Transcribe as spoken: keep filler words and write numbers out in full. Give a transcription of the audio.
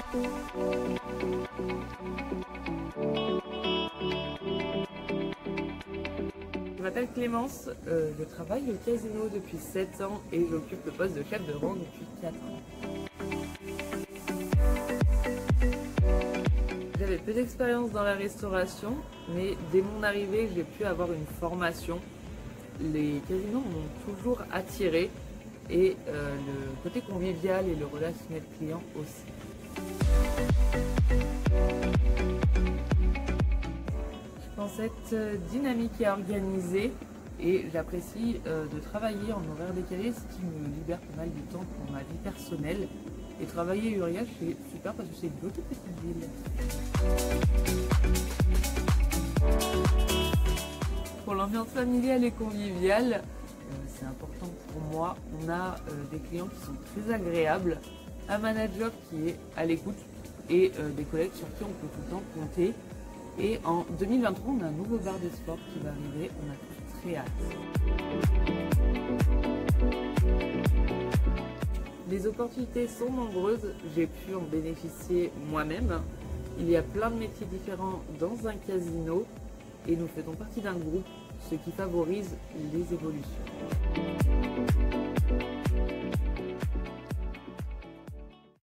Je m'appelle Clémence, euh, je travaille au casino depuis sept ans et j'occupe le poste de chef de rang depuis quatre ans. J'avais peu d'expérience dans la restauration, mais dès mon arrivée, j'ai pu avoir une formation. Les casinos m'ont toujours attirée et euh, le côté convivial et le relationnel client aussi. Je pense être dynamique et organisée et j'apprécie euh, de travailler en horaire décalé, ce qui me libère pas mal du temps pour ma vie personnelle. Et travailler à Uriage, c'est super parce que c'est une toute petite ville. Pour l'ambiance familiale et conviviale, euh, c'est important pour moi. On a euh, des clients qui sont très agréables, un manager qui est à l'écoute et euh, des collègues sur qui on peut tout le temps compter. Et en deux mille vingt-trois, on a un nouveau bar de sport qui va arriver, on a tous très hâte. Les opportunités sont nombreuses, j'ai pu en bénéficier moi-même. Il y a plein de métiers différents dans un casino et nous faisons partie d'un groupe, ce qui favorise les évolutions.